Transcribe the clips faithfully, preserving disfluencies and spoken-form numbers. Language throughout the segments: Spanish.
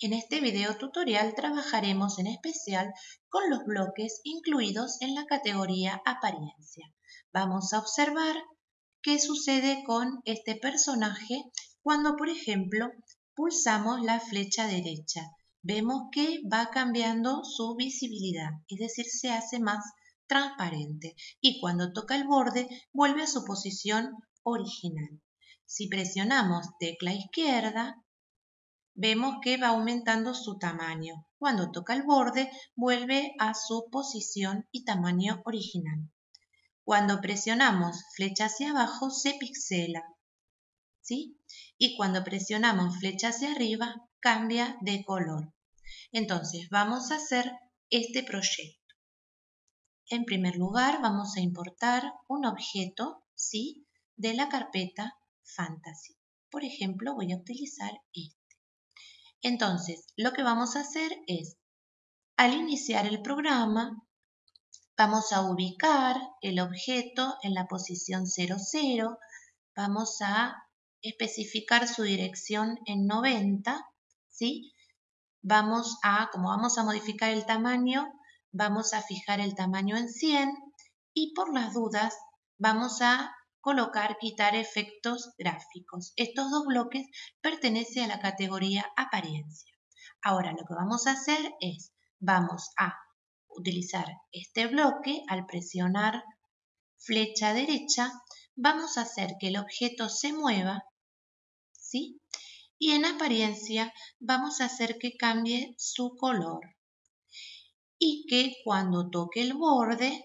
En este video tutorial trabajaremos en especial con los bloques incluidos en la categoría Apariencia. Vamos a observar qué sucede con este personaje cuando, por ejemplo, pulsamos la flecha derecha. Vemos que va cambiando su visibilidad, es decir, se hace más transparente y cuando toca el borde vuelve a su posición original. Si presionamos tecla izquierda, vemos que va aumentando su tamaño. Cuando toca el borde, vuelve a su posición y tamaño original. Cuando presionamos flecha hacia abajo, se pixela, ¿sí? Y cuando presionamos flecha hacia arriba, cambia de color. Entonces, vamos a hacer este proyecto. En primer lugar, vamos a importar un objeto, ¿sí?, de la carpeta Fantasy. Por ejemplo, voy a utilizar este. Entonces, lo que vamos a hacer es, al iniciar el programa, vamos a ubicar el objeto en la posición cero cero, vamos a especificar su dirección en noventa, ¿sí? Vamos a, como vamos a modificar el tamaño, vamos a fijar el tamaño en cien y por las dudas vamos a colocar, quitar efectos gráficos. Estos dos bloques pertenecen a la categoría Apariencia. Ahora lo que vamos a hacer es, vamos a utilizar este bloque, al presionar flecha derecha, vamos a hacer que el objeto se mueva, ¿sí? Y en apariencia vamos a hacer que cambie su color y que cuando toque el borde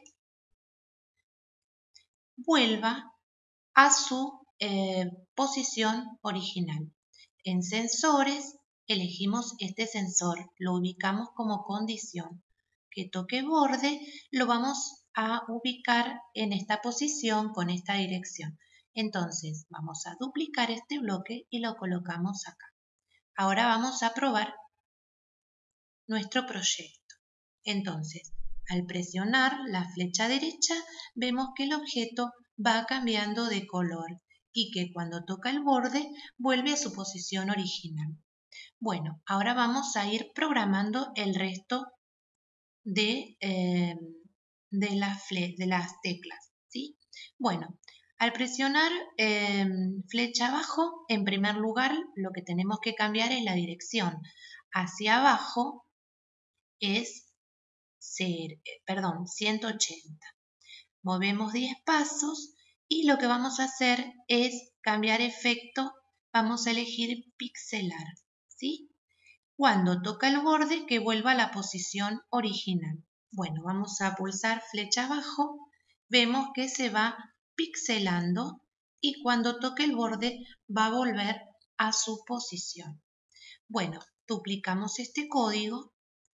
vuelva a su eh, posición original. En sensores elegimos este sensor, lo ubicamos como condición. Que toque borde lo vamos a ubicar en esta posición con esta dirección. Entonces vamos a duplicar este bloque y lo colocamos acá. Ahora vamos a probar nuestro proyecto. Entonces, al presionar la flecha derecha, vemos que el objeto va cambiando de color y que cuando toca el borde vuelve a su posición original. Bueno, ahora vamos a ir programando el resto de, eh, de, la de las teclas, ¿sí? Bueno, al presionar eh, flecha abajo, en primer lugar lo que tenemos que cambiar es la dirección. Hacia abajo es ser, perdón, ciento ochenta. Movemos diez pasos y lo que vamos a hacer es cambiar efecto. Vamos a elegir pixelar, ¿sí? Cuando toca el borde, que vuelva a la posición original. Bueno, vamos a pulsar flecha abajo, vemos que se va pixelando y cuando toque el borde va a volver a su posición. Bueno, duplicamos este código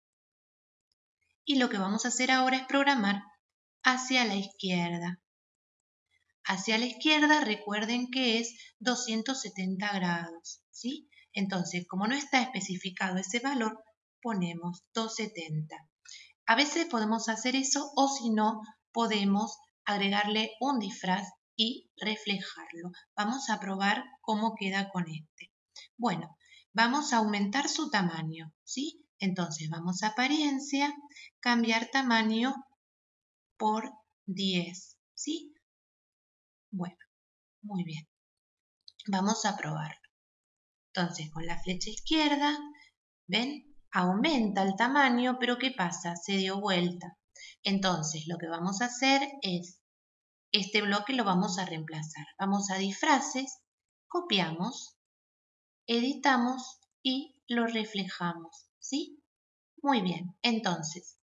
y lo que vamos a hacer ahora es programar hacia la izquierda. Hacia la izquierda recuerden que es doscientos setenta grados, ¿sí? Entonces, como no está especificado ese valor, ponemos doscientos setenta. A veces podemos hacer eso o si no, podemos agregarle un disfraz y reflejarlo. Vamos a probar cómo queda con este. Bueno, vamos a aumentar su tamaño, ¿sí? Entonces vamos a apariencia, cambiar tamaño por diez, ¿sí? Bueno, muy bien. Vamos a probarlo. Entonces, con la flecha izquierda, ¿ven? Aumenta el tamaño, pero ¿qué pasa? Se dio vuelta. Entonces, lo que vamos a hacer es, este bloque lo vamos a reemplazar. Vamos a disfraces, copiamos, editamos y lo reflejamos, ¿sí? Muy bien. Entonces,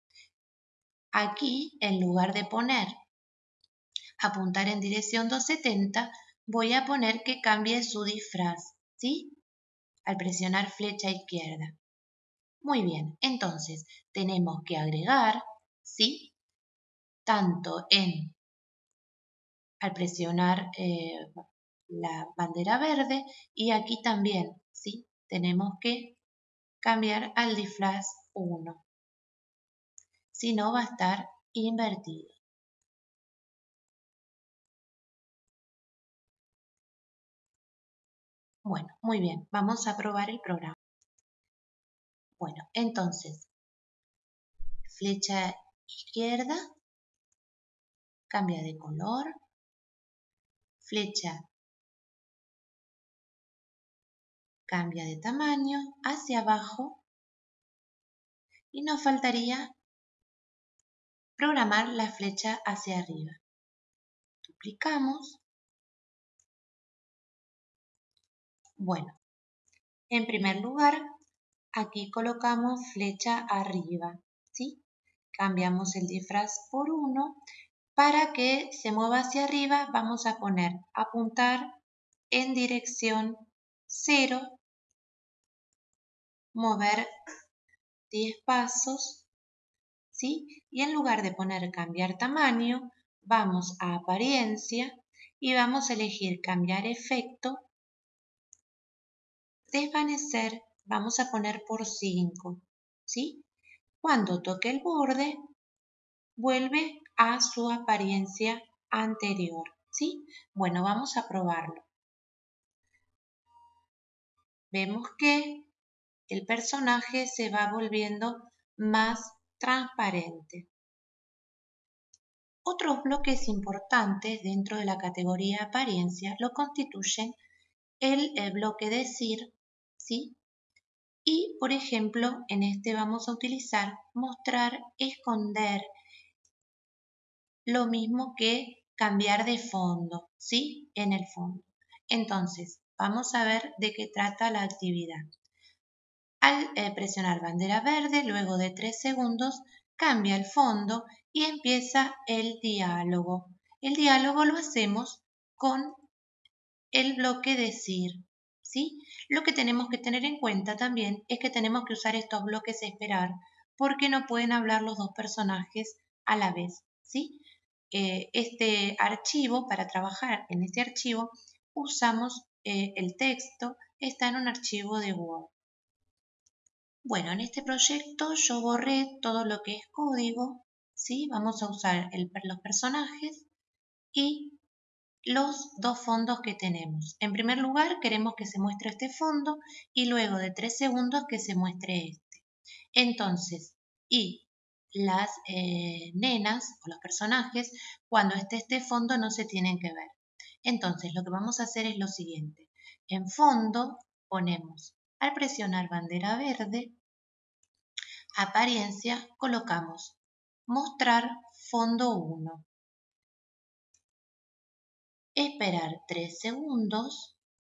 aquí, en lugar de poner apuntar en dirección doscientos setenta, voy a poner que cambie su disfraz, ¿sí? Al presionar flecha izquierda. Muy bien, entonces tenemos que agregar, ¿sí? Tanto en, al presionar eh, la bandera verde y aquí también, ¿sí? Tenemos que cambiar al disfraz uno. Si no, va a estar invertido. Bueno, muy bien, vamos a probar el programa. Bueno, entonces, flecha izquierda, cambia de color, flecha cambia de tamaño hacia abajo y nos faltaría programar la flecha hacia arriba. Duplicamos. Bueno, en primer lugar, aquí colocamos flecha arriba, ¿sí? Cambiamos el disfraz por uno. Para que se mueva hacia arriba, vamos a poner apuntar en dirección cero, mover diez pasos, ¿sí? Y en lugar de poner cambiar tamaño, vamos a apariencia y vamos a elegir cambiar efecto, desvanecer, vamos a poner por cinco, ¿sí? Cuando toque el borde, vuelve a su apariencia anterior, ¿sí? Bueno, vamos a probarlo. Vemos que el personaje se va volviendo más transparente. Otros bloques importantes dentro de la categoría apariencia lo constituyen el, el bloque decir, ¿sí? Y, por ejemplo, en este vamos a utilizar mostrar, esconder, lo mismo que cambiar de fondo, ¿sí? En el fondo. Entonces, vamos a ver de qué trata la actividad. Al eh, presionar bandera verde, luego de tres segundos, cambia el fondo y empieza el diálogo. El diálogo lo hacemos con el bloque decir, ¿sí? Lo que tenemos que tener en cuenta también es que tenemos que usar estos bloques esperar porque no pueden hablar los dos personajes a la vez, ¿sí? Eh, este archivo, para trabajar en este archivo, usamos eh, el texto, está en un archivo de Word. Bueno, en este proyecto yo borré todo lo que es código, ¿sí? Vamos a usar el, los personajes y los dos fondos que tenemos. En primer lugar, queremos que se muestre este fondo y luego de tres segundos que se muestre este. Entonces, y las eh, nenas o los personajes, cuando esté este fondo no se tienen que ver. Entonces, lo que vamos a hacer es lo siguiente. En fondo ponemos, al presionar bandera verde, apariencia, colocamos mostrar fondo uno. Esperar tres segundos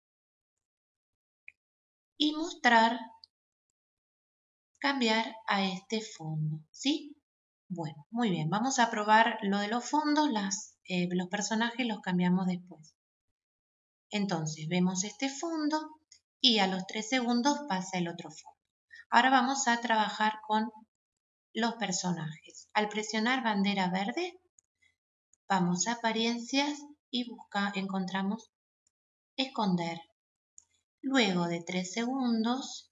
y mostrar, cambiar a este fondo, ¿sí? Bueno, muy bien, vamos a probar lo de los fondos, las, eh, los personajes los cambiamos después. Entonces, vemos este fondo y a los tres segundos pasa el otro fondo. Ahora vamos a trabajar con los personajes. Al presionar bandera verde, vamos a apariencias y busca, encontramos esconder. Luego de tres segundos,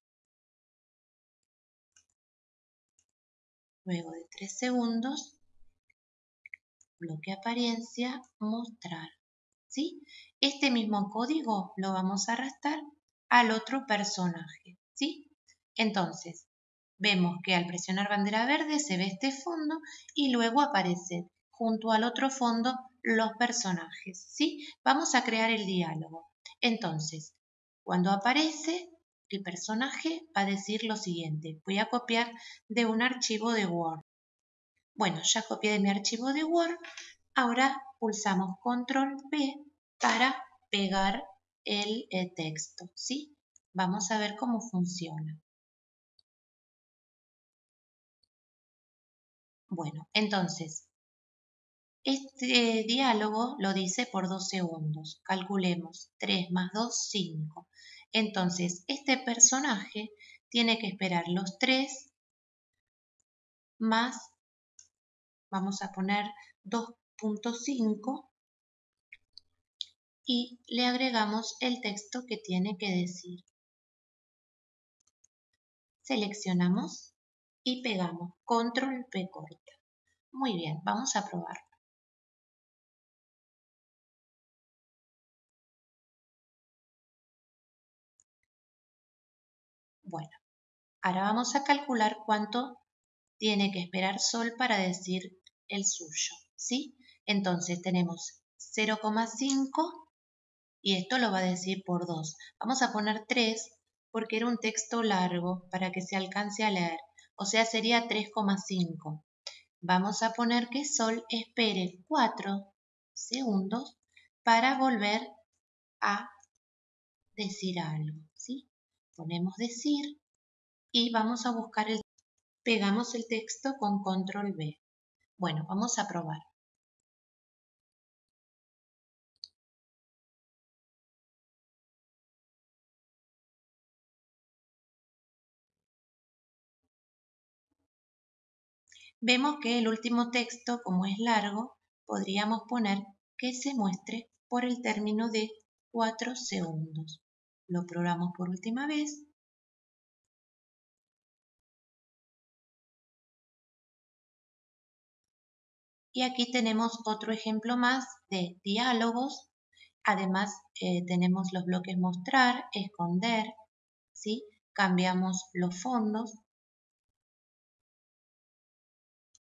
luego de tres segundos, bloque apariencia, mostrar, ¿sí? Este mismo código lo vamos a arrastrar al otro personaje, ¿sí? Entonces, vemos que al presionar bandera verde se ve este fondo y luego aparece junto al otro fondo los personajes, ¿sí? Vamos a crear el diálogo. Entonces, cuando aparece el personaje va a decir lo siguiente. Voy a copiar de un archivo de Word. Bueno, ya copié de mi archivo de Word. Ahora pulsamos control P para pegar el eh, texto, ¿sí? Vamos a ver cómo funciona. Bueno, entonces, este diálogo lo dice por dos segundos. Calculemos tres más dos, cinco. Entonces, este personaje tiene que esperar los tres más, vamos a poner dos punto cinco y le agregamos el texto que tiene que decir. Seleccionamos y pegamos. Control P corta. Muy bien, vamos a probarlo. Bueno, Ahora vamos a calcular cuánto tiene que esperar Sol para decir el suyo, ¿sí? Entonces tenemos cero coma cinco y esto lo va a decir por dos. Vamos a poner tres porque era un texto largo para que se alcance a leer, o sea, sería tres coma cinco. Vamos a poner que Sol espere cuatro segundos para volver a decir algo, ¿sí? Ponemos decir y vamos a buscar el, pegamos el texto con control B. Bueno, vamos a probar. Vemos que el último texto, como es largo, podríamos poner que se muestre por el término de cuatro segundos. Lo probamos por última vez. Y aquí tenemos otro ejemplo más de diálogos. Además, eh, tenemos los bloques mostrar, esconder, ¿sí? Cambiamos los fondos